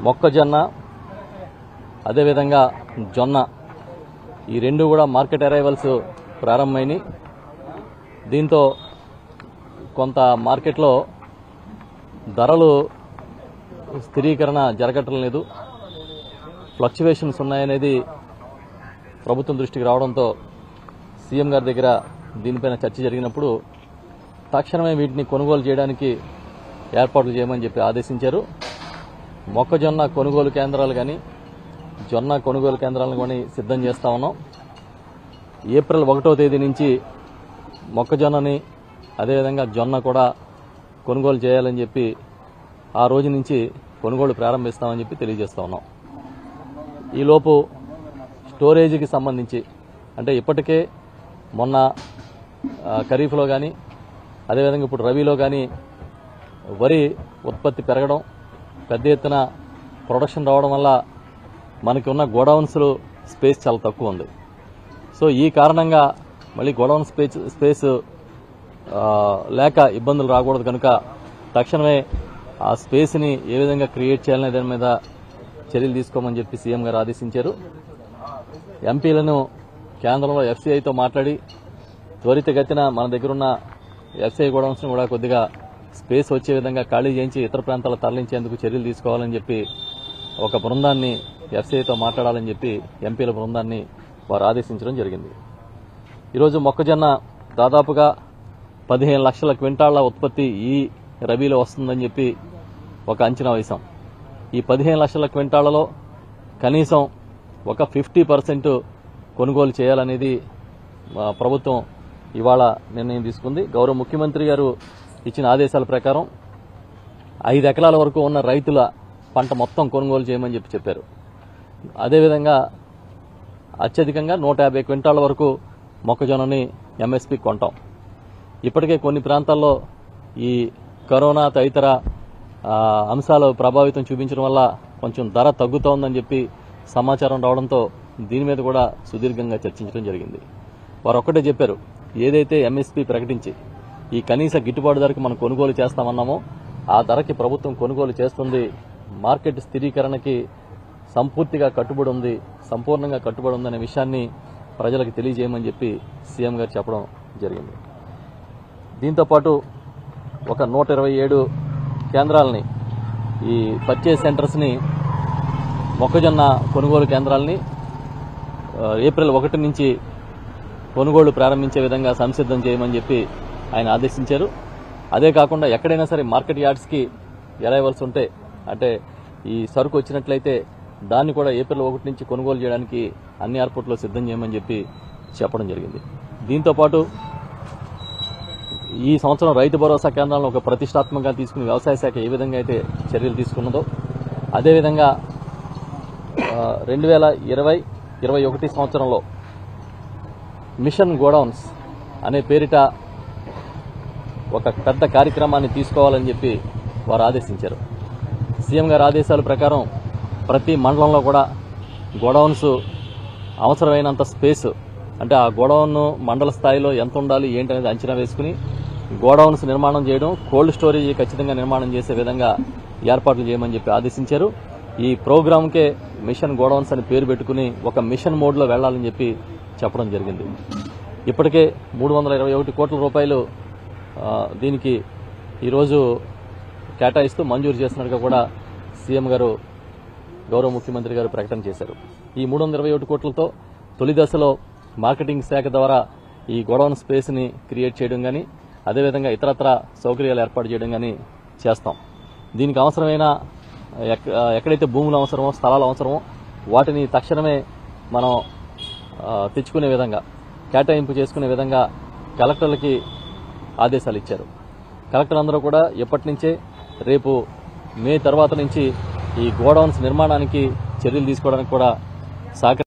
మొక్కజొన్న అదేవిధంగా జొన్న ఈ రెండు కూడా మార్కెట్ అరైవల్స్ ప్రారంభమైనాయి. దీంతో కొంత మార్కెట్లో ధరలు స్థిరీకరణ జరగటం లేదు, ఫ్లక్చువేషన్స్ ఉన్నాయనేది ప్రభుత్వం దృష్టికి రావడంతో సీఎం గారి దగ్గర దీనిపైన చర్చ జరిగినప్పుడు తక్షణమే వీటిని కొనుగోలు చేయడానికి ఏర్పాట్లు చేయమని చెప్పి ఆదేశించారు. మొక్కజొన్న కొనుగోలు కేంద్రాలు కానీ జొన్న కొనుగోలు కేంద్రాలను కొని సిద్ధం చేస్తా ఉన్నాం. ఏప్రిల్ 1వ తేదీ నుంచి మొక్కజొన్నని అదేవిధంగా జొన్న కూడా కొనుగోలు చేయాలని చెప్పి ఆ రోజు నుంచి కొనుగోలు ప్రారంభిస్తామని చెప్పి తెలియజేస్తా ఉన్నాం. ఈలోపు స్టోరేజీకి సంబంధించి అంటే ఇప్పటికే మొన్న ఖరీఫ్లో కానీ అదేవిధంగా ఇప్పుడు రబీలో కానీ వరి ఉత్పత్తి పెరగడం, పెద్ద ఎత్తున ప్రొడక్షన్ రావడం వల్ల మనకి ఉన్న గోడౌన్స్ స్పేస్ చాలా తక్కువ ఉంది. సో ఈ కారణంగా మళ్ళీ గోడౌన్ స్పేస్ లేక ఇబ్బందులు రాకూడదు కనుక తక్షణమే ఆ స్పేస్ని ఏ విధంగా క్రియేట్ చేయాలనే దాని మీద చర్యలు తీసుకోమని చెప్పి సీఎం గారు ఆదేశించారు. ఎంపీలను కేంద్రంలో ఎఫ్సీఐతో మాట్లాడి త్వరితగతిన మన దగ్గరున్న ఎఫ్సీఐ గోడౌన్స్ను కూడా కొద్దిగా స్పేస్ వచ్చే విధంగా ఖాళీ చేయించి ఇతర ప్రాంతాలకు తరలించేందుకు చర్యలు తీసుకోవాలని చెప్పి ఒక బృందాన్ని ఎఫ్సీఐతో మాట్లాడాలని చెప్పి ఎంపీల బృందాన్ని వారు ఆదేశించడం జరిగింది. ఈరోజు మొక్కజొన్న దాదాపుగా 15 లక్షల క్వింటాళ్ల ఉత్పత్తి ఈ రబీలో వస్తుందని చెప్పి ఒక అంచనా వేశాం. ఈ 15 లక్షల క్వింటాళ్లలో కనీసం ఒక 50% కొనుగోలు చేయాలనేది ప్రభుత్వం ఇవాళ నిర్ణయం తీసుకుంది. గౌరవ ముఖ్యమంత్రి గారు ఇచ్చిన ఆదేశాల ప్రకారం 5 ఎకరాల వరకు ఉన్న రైతుల పంట మొత్తం కొనుగోలు చేయమని చెప్పారు. అదేవిధంగా అత్యధికంగా 150 క్వింటాళ్ల వరకు మొక్కజొన్నని ఎంఎస్పీ కొంటాం. ఇప్పటికే కొన్ని ప్రాంతాల్లో ఈ కరోనా తదితర అంశాలు ప్రభావితం చూపించడం వల్ల కొంచెం ధర తగ్గుతోందని చెప్పి సమాచారం రావడంతో దీని మీద కూడా సుదీర్ఘంగా చర్చించడం జరిగింది. వారు ఒక్కటే చెప్పారు, ఏదైతే ఎంఎస్పీ ప్రకటించి ఈ కనీస గిట్టుబాటు ధరకు మనం కొనుగోలు చేస్తామన్నామో ఆ ధరకి ప్రభుత్వం కొనుగోలు చేస్తుంది. మార్కెట్ స్థిరీకరణకి సంపూర్ణంగా కట్టుబడి ఉందనే విషయాన్ని ప్రజలకు తెలియజేయమని చెప్పి సీఎం గారు చెప్పడం జరిగింది. దీంతోపాటు ఒక 127 కేంద్రాలని ఈ పర్చేజ్ సెంటర్స్ని మొక్కజొన్న కొనుగోలు కేంద్రాలని ఏప్రిల్ 1 నుంచి కొనుగోలు ప్రారంభించే విధంగా సంసిద్ధం చేయమని చెప్పి ఆయన ఆదేశించారు. అదే కాకుండా ఎక్కడైనా సరే మార్కెట్ యార్డ్స్కి అరైవల్స్ ఉంటే అంటే ఈ సరుకు వచ్చినట్లయితే దాన్ని కూడా ఏప్రిల్ 1 నుంచి కొనుగోలు చేయడానికి అన్ని ఏర్పాట్లు సిద్ధం చేయమని చెప్పి చెప్పడం జరిగింది. దీంతోపాటు ఈ సంవత్సరం రైతు భరోసా కేంద్రాలను ఒక ప్రతిష్టాత్మకంగా తీసుకుని వ్యవసాయ శాఖ ఏ విధంగా అయితే చర్యలు తీసుకున్నదో అదేవిధంగా 2020-21 సంవత్సరంలో మిషన్ గోడౌన్స్ అనే పేరిట ఒక పెద్ద కార్యక్రమాన్ని తీసుకోవాలని చెప్పి వారు ఆదేశించారు. సీఎం గారి ఆదేశాల ప్రకారం ప్రతి మండలంలో కూడా గోడౌన్స్ అవసరమైనంత స్పేస్ అంటే ఆ గోడౌన్ మండల స్థాయిలో ఎంత ఉండాలి ఏంటనేది అంచనా వేసుకుని గోడౌన్స్ నిర్మాణం చేయడం, కోల్డ్ స్టోరేజ్ ఖచ్చితంగా నిర్మాణం చేసే విధంగా ఏర్పాట్లు చేయమని చెప్పి ఆదేశించారు. ఈ ప్రోగ్రాంకే మిషన్ గోడౌన్స్ అని పేరు పెట్టుకుని ఒక మిషన్ మోడ్లో వెళ్లాలని చెప్పి చెప్పడం జరిగింది. ఇప్పటికే 321 కోట్ల రూపాయలు దీనికి ఈరోజు కేటాయిస్తూ మంజూరు చేసినట్టుగా కూడా సీఎం గారు గౌరవ ముఖ్యమంత్రి గారు ప్రకటన చేశారు. ఈ 321 కోట్లతో తొలి దశలో మార్కెటింగ్ శాఖ ద్వారా ఈ గోడౌన్ స్పేస్ని క్రియేట్ చేయడం కానీ అదేవిధంగా ఇతరత్ర సౌకర్యాలు ఏర్పాటు చేయడం కానీ చేస్తాం. దీనికి అవసరమైన ఎక్కడైతే భూములు అవసరమో స్థలాలు అవసరమో వాటిని తక్షణమే మనం తెచ్చుకునే విధంగా కేటాయింపు చేసుకునే విధంగా కలెక్టర్లకి ఆదేశాలు ఇచ్చారు. కలెక్టర్ అందరూ కూడా ఎప్పటి నుంచే రేపు మే తర్వాత నుంచి ఈ గోడౌన్స్ నిర్మాణానికి చర్యలు తీసుకోవడానికి కూడా